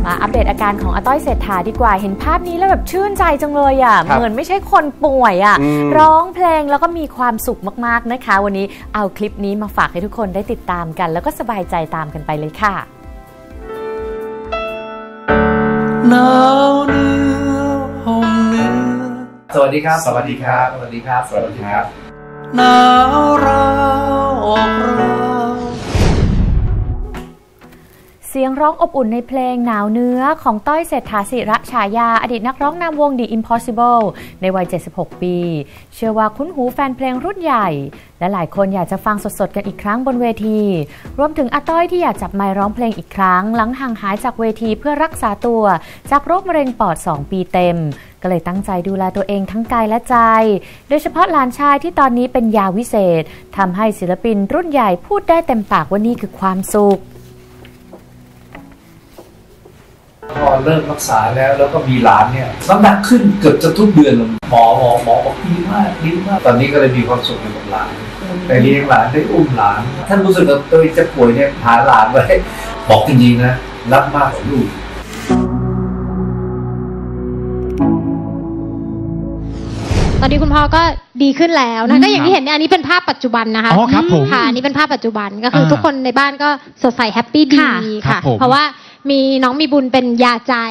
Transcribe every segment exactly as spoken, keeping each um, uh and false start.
มาอัปเดตอาการของอาต้อยเศรษฐาดีกว่าเห็นภาพนี้แล้วแบบชื่นใจจังเลยอ่ะเหมือนไม่ใช่คนป่วยอ่ะร้องเพลงแล้วก็มีความสุขมากๆนะคะวันนี้เอาคลิปนี้มาฝากให้ทุกคนได้ติดตามกันแล้วก็สบายใจตามกันไปเลยค่ะหนาวเนื้อห่มเนื้อสวัสดีครับสวัสดีครับสวัสดีครับสวัสดีครับหนาวราวอกราวเสียงร้องอบอุ่นในเพลงหนาวเนื้อของต้อยเศรษฐาศิระฉายาอดีตนักร้องนำวง The Impossible ในวัยเจ็ดสิบหกปีเชื่อว่าคุ้นหูแฟนเพลงรุ่นใหญ่และหลายคนอยากจะฟังสดๆกันอีกครั้งบนเวทีรวมถึงอาต้อยที่อยากจับไมค์ร้องเพลงอีกครั้งหลังห่างหายจากเวทีเพื่อรักษาตัวจากโรคมะเร็งปอดสองปีเต็มก็เลยตั้งใจดูแลตัวเองทั้งกายและใจโดยเฉพาะหลานชายที่ตอนนี้เป็นยาวิเศษทำให้ศิลปินรุ่นใหญ่พูดได้เต็มปากว่านี่คือความสุขพอเริ่มรักษาแล้วแล้วก็มีหลานเนี่ยน้ำหนักขึ้นเกือบจะทุกเดือนเลยหมอหมอหมอบอกดีมากดีมากตอนนี้ก็เลยมีความสุขอยู่กับหลานได้เลี้ยงหลานได้อุ้มหลานท่านรู้สึกว่าตัวจะป่วยเนี่ยหาหลานไว้บอกจริงๆนะรักมากกว่าลูกตอนนี้คุณพ่อก็ดีขึ้นแล้วนะก็อย่างที่เห็นเนี่ยอันนี้เป็นภาพปัจจุบันนะคะอ๋อครับผมค่ะอันนี้เป็นภาพปัจจุบันก็คือทุกคนในบ้านก็สดใสแฮปปี้ดีค่ะเพราะว่ามีน้องมีบุญเป็นยาใจ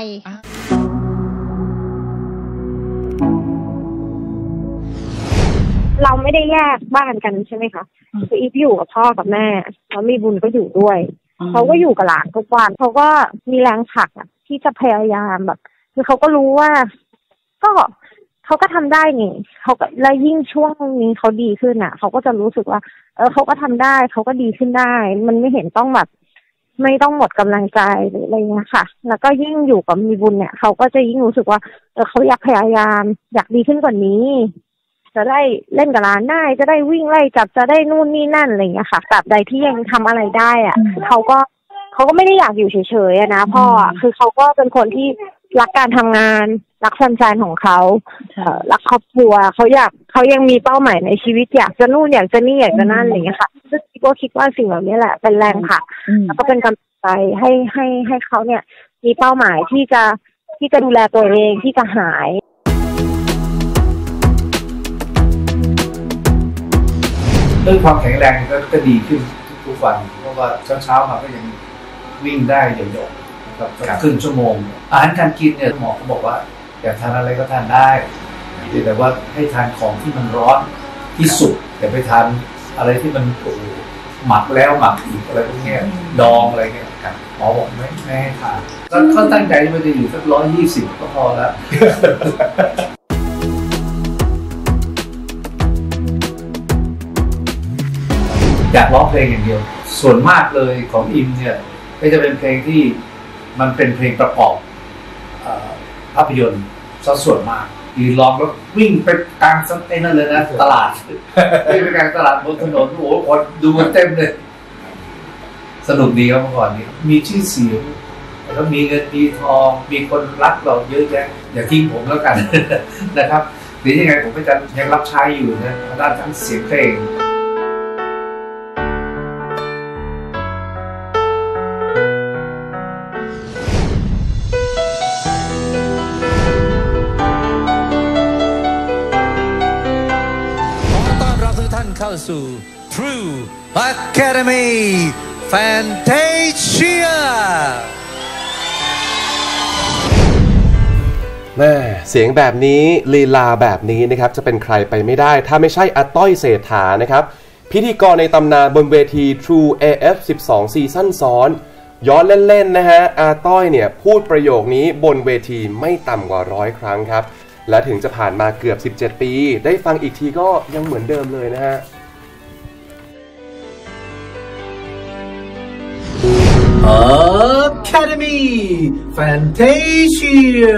เราไม่ได้แยกบ้านกันใช่ไหมคะคืออีฟอยู่กับพ่อกับแม่แล้วมีบุญก็อยู่ด้วยเขาก็อยู่กับหลานทุกวันเขาก็มีแรงผลักอ่ะที่จะพยายามแบบคือเขาก็รู้ว่าก็เขาก็ทำได้นี่เขาก็แล้วยิ่งช่วงนี้เขาดีขึ้นอ่ะเขาก็จะรู้สึกว่าเออเขาก็ทำได้เขาก็ดีขึ้นได้มันไม่เห็นต้องแบบไม่ต้องหมดกำลังใจหรืออะไรเงี้ยค่ะแล้วก็ยิ่งอยู่กับมีบุญเนี่ยเขาก็จะยิ่งรู้สึกว่าเออเขาอยากพยายามอยากดีขึ้นกว่านี้จะได้เล่นกับร้านได้จะได้วิ่งไล่จับจะได้นู่นนี่นั่นอะไรเงี้ยค่ะตราบใดที่ยังทำอะไรได้อ่ะเขาก็เขาก็ไม่ได้อยากอยู่เฉยๆนะพ่อคือเขาก็เป็นคนที่รักการทำงานรักแฟนๆของเขารักครอบครัวเขาอยากเขายังมีเป้าหมายในชีวิตอยากจะนู่นอยากจะนี่อยากจะนั่นอะไรเงี้ยค่ะซึ่งพี่ก็คิดว่าสิ่งเหล่านี้แหละเป็นแรงผลักแล้วก็เป็นกำลังใจให้ให้ให้เขาเนี่ยมีเป้าหมายที่จะที่จะดูแลตัวเองที่จะหายเรื่องความแข็งแรงก็ก็ดีขึ้นทุกวันเพราะว่าเช้าๆมาก็ยังวิ่งได้เยอะๆกับครึ่งชั่วโมงอาหารการกินเนี่ยหมอเขาบอกว่าอยากทานอะไรก็ทานได้แต่ว่าให้ทานของที่มันร้อนที่สุดอย่าไปทานอะไรที่มันหมักแล้วหมักอีกอะไรพวกนี้ดองอะไรเงี้ยหมอบอกไม่ไม่ให้ทานเขาตั้งใจว่าจะอยู่สักร้อยยี่สิบก็พอแล้วอยากร้องเพลงอย่างเดียวส่วนมากเลยของอิมเนี่ยก็จะเป็นเพลงที่มันเป็นเพลงประกอบภาพยนตร์ซะส่วนมากยืนร้องแล้ววิ่งไปกลางไอ้นั่นเลยนะตลาดวิ่งไปกลางตลาดบนถนนโอ้โหคนดูกันเต็มเลยสนุกดีครับเมื่อก่อนนี้มีชื่อเสียงแล้วมีเงินมีทองมีคนรักเราเยอะแยะอย่าทิ้งผมแล้วกันนะครับหรือยังไงผมก็จะยังรับใช้อยู่นะด้านทั้งเสียงเพลงเข้าสู่ True Academy Fantasia แม่เสียงแบบนี้ลีลาแบบนี้นะครับจะเป็นใครไปไม่ได้ถ้าไม่ใช่อาต้อยเศรษฐานะครับพิธีกรในตำนานบนเวที True เอ เอฟ สิบสอง ซีซั่นซ้อนย้อนเล่นๆนะฮะอาต้อยเนี่ยพูดประโยคนี้บนเวทีไม่ต่ำกว่าร้อยครั้งครับและถึงจะผ่านมาเกือบสิบเจ็ดปีได้ฟังอีกทีก็ยังเหมือนเดิมเลยนะฮะ Academy Fantasia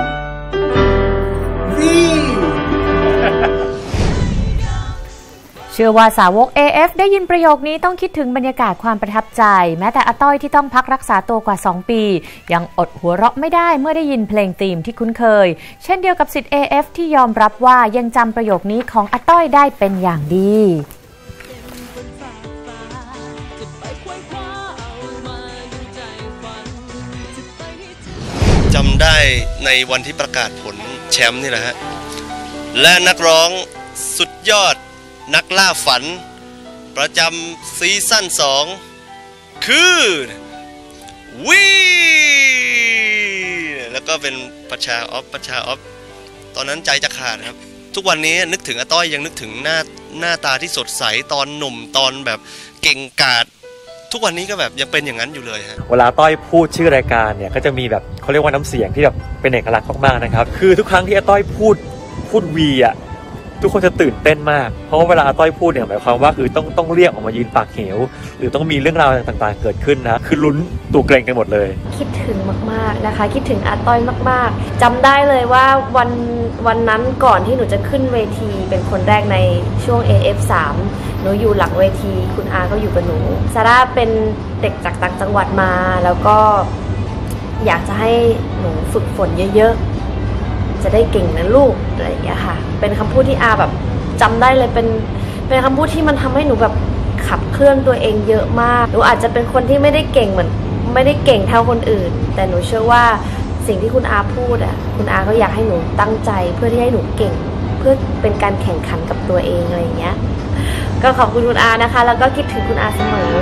ชเชื่อว่าสาวก เอ เอฟ ได้ยินประโยคนี้ต้องคิดถึงบรรยากาศความประทับใจแม้แต่อาต้อยที่ต้องพักรักษาตัวกว่าสองปียังอดหัวเราะไม่ได้เมื่อได้ยินเพลงธีมที่คุ้นเคยเช่นเดียวกับศิษย์ เอ เอฟ ที่ยอมรับว่ายังจำประโยคนี้ของอาต้อยได้เป็นอย่างดีจำได้ในวันที่ประกาศผลแชมป์นี่แหละฮะและนักร้องสุดยอดนักล่าฝันประจำซีซั่นสองคือวีแล้วก็เป็นประชาออฟประชาออฟตอนนั้นใจจะขาดครับทุกวันนี้นึกถึงอาต้อยยังนึกถึงหน้าหน้าตาที่สดใสตอนหนุ่มตอนแบบเก่งกาจทุกวันนี้ก็แบบยังเป็นอย่างนั้นอยู่เลยฮะเวลาต้อยพูดชื่อรายการเนี่ยก็จะมีแบบเขาเรียกว่าน้ำเสียงที่แบบเป็นเอกลักษณ์มากๆนะครับคือทุกครั้งที่อาต้อยพูดพูดวีอ่ะทุกคนจะตื่นเต้นมากเพราะว่าเวลาอาต้อยพูดเนี่ยหมายความว่าคือต้องต้องเรียกออกมายืนปากเหวหรือต้องมีเรื่องราวต่างๆเกิดขึ้นนะคือลุ้นตัวเกรงกันหมดเลยคิดถึงมากๆนะคะคิดถึงอาต้อยมากๆจำได้เลยว่าวันวันนั้นก่อนที่หนูจะขึ้นเวทีเป็นคนแรกในช่วง เอ เอฟ สามหนูอยู่หลังเวทีคุณอาก็อยู่กับหนูซาร่าเป็นเด็กจากต่างจังหวัดมาแล้วก็อยากจะให้หนูฝึกฝนเยอะๆจะได้เก่งนะลูกอะไรอย่างเงี้ยค่ะเป็นคำพูดที่อาแบบจำได้เลยเป็นเป็นคำพูดที่มันทำให้หนูแบบขับเคลื่อนตัวเองเยอะมากหนูอาจจะเป็นคนที่ไม่ได้เก่งเหมือนไม่ได้เก่งเท่าคนอื่นแต่หนูเชื่อว่าสิ่งที่คุณอาพูดอ่ะคุณอาก็อยากให้หนูตั้งใจเพื่อที่ให้หนูเก่งเพื่อเป็นการแข่งขันกับตัวเองอะไรอย่างเงี้ยก็ขอบคุณคุณอานะคะแล้วก็คิดถึงคุณอาเสมอ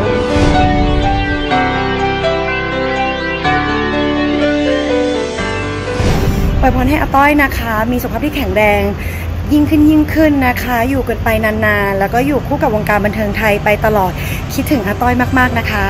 อวยพรให้อาต้อยนะคะมีสุขภาพที่แข็งแรงยิ่งขึ้นยิ่งขึ้นนะคะอยู่กันไปนานๆแล้วก็อยู่คู่กับวงการบันเทิงไทยไปตลอดคิดถึงอาต้อยมากๆนะคะ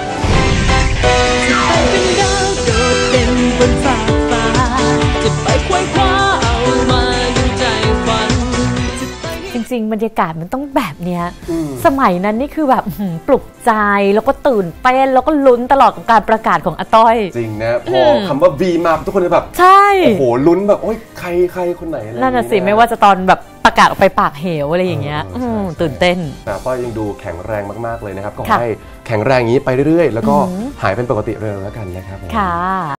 จริงๆบรรยากาศมันต้องแบบเนี้ยสมัยนั้นนี่คือแบบปลุกใจแล้วก็ตื่นเต้นแล้วก็ลุ้นตลอดกับการประกาศของอาต้อยจริงนะพอคำว่า V มาทุกคนจะแบบใช่โอ้โหลุ้นแบบโอ้ยใครใครคนไหนนั่นน่ะสิไม่ว่าจะตอนแบบประกาศออกไปปากเหวอะไรอย่างเงี้ยตื่นเต้นแต่ต้อยยังดูแข็งแรงมากๆเลยนะครับก็ให้แข็งแรงอย่างนี้ไปเรื่อยๆแล้วก็หายเป็นปกติเร็วแล้วกันนะครับค่ะ